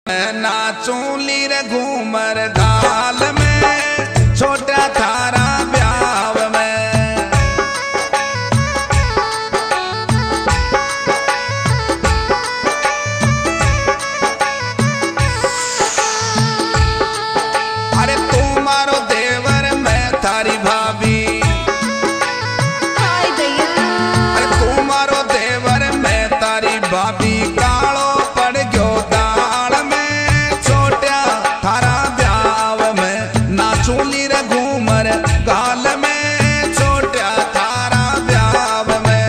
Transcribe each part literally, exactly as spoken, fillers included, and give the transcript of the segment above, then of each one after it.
नाचूं Leer Ghoomar गाल में छोटा थारा ब्याव में। अरे तू मारो देवर मैं थारी भाभी, अरे तू मारो देवर मैं तारी भाभी। कालो पड़ गयो दाल में छोटा थारा ब्याव में। नाचूं लीर घूमर गाल में छोटा थारा ब्याव में।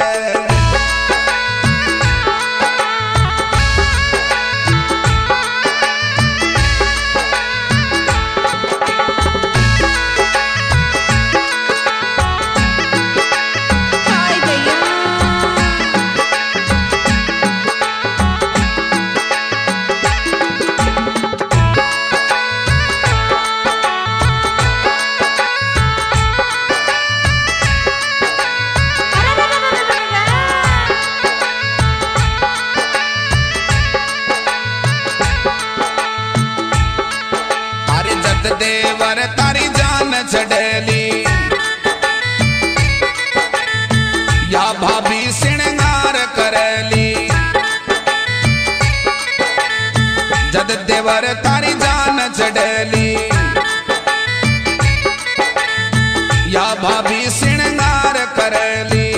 देवर तारी जान छड़ेली या भाभी श्रृंगार करेली। जद देवर तारी जान छड़ेली या भाभी श्रृंगार करेली।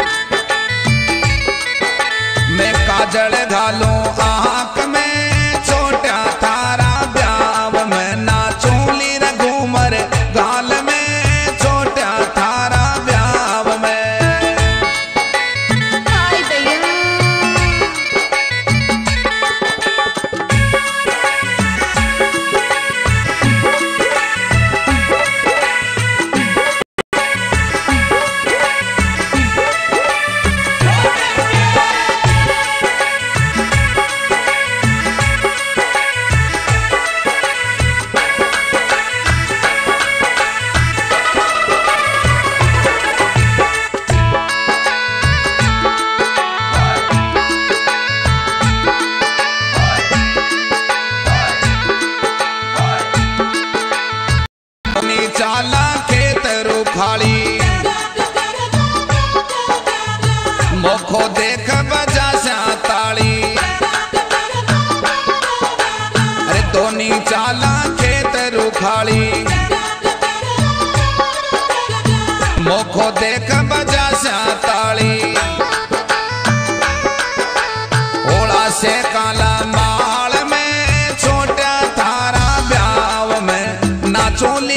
मैं काजल घालूं आंख में छोटा थारा ब्याव में। नाचूं लीर घूमर गाल में छोटा थारा ब्याव में। चाला खेत रुखाली मोखो देख बजा सा ताली। अरे दोनी चाला खेत रुखाली मोखो देख बजा सा ताली। ओला से काला माल में छोटा थारा ब्याव में। नाचूं